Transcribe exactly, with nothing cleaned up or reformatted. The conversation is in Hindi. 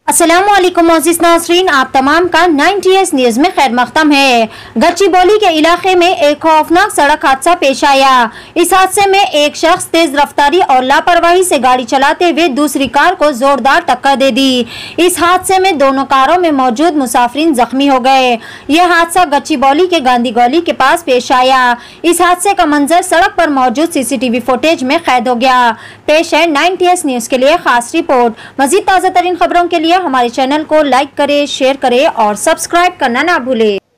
अस्सलामुअलैकुम मोअज़्ज़िज़ नाज़रीन, आप तमाम का नाइनटी एस न्यूज में खैर मक़दम है। गच्चीबौली के इलाके में एक खौफनाक सड़क हादसा पेश आया। इस हादसे में एक शख्स तेज रफ्तारी और लापरवाही से गाड़ी चलाते हुए दूसरी कार को जोरदार टक्कर दे दी। इस हादसे में दोनों कारों में मौजूद मुसाफिरीन जख्मी हो गए। यह हादसा गच्चीबौली के गांधी गली के पास पेश आया। इस हादसे का मंजर सड़क पर मौजूद सीसीटीवी फुटेज में कैद हो गया। पेश है नाइनटी एस न्यूज के लिए खास रिपोर्ट। मजीद ताज़ा तरीन खबरों के लिए हमारे चैनल को लाइक करें, शेयर करें और सब्सक्राइब करना ना भूलें।